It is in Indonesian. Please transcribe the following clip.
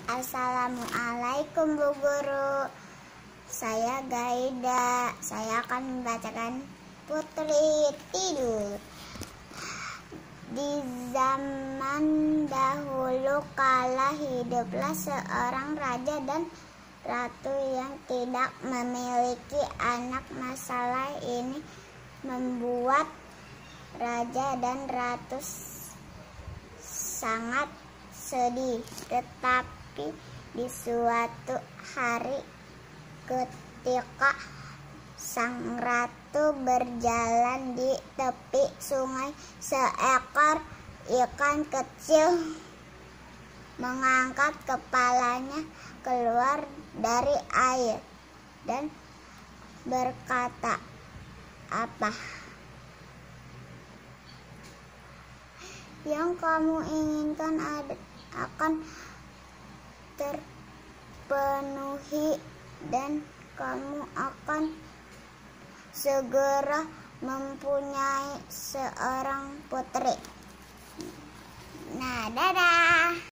Assalamualaikum Bu Guru. Saya Gaida. Saya akan membacakan Putri Tidur. Di zaman dahulu kala hiduplah seorang raja dan ratu yang tidak memiliki anak. Masalah ini membuat raja dan ratu sangat sedih. Tetapi di suatu hari ketika sang ratu berjalan di tepi sungai, seekor ikan kecil mengangkat kepalanya keluar dari air dan berkata, "Apa yang kamu inginkan akan terpenuhi dan kamu akan segera mempunyai seorang putri." Nah, dadah.